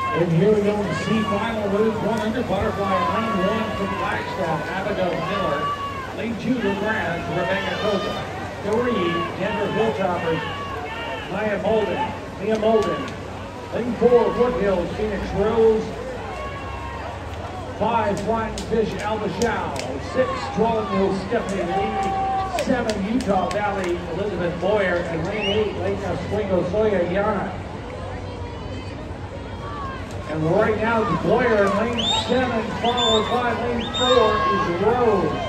And here we go in C final, Route 100, Butterfly, lane 1 from Flagstaff, Abigail Miller. Lane 2, LeGrand, Rebecca Koza. 3, Denver Hilltoppers, Mia Molden. Lane 4, Foothills, Phoenix Rose. 5, Flying Fish, Alba Shao. 6, Dwelling Hills, Stephanie Lee. 7, Utah Valley, Elizabeth Boyer. And lane 8, Lake Oswego, Soya Yana. And right now, it's Boyer in lane 7, followed by lane 4 is Rose.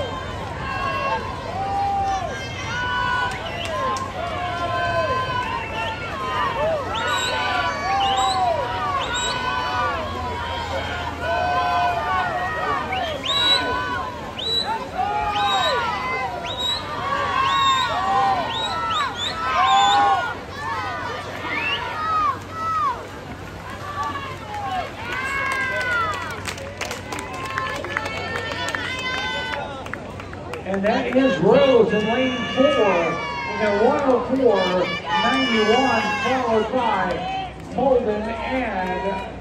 And that is Rose in lane 4 in the 104.91, followed by Molden and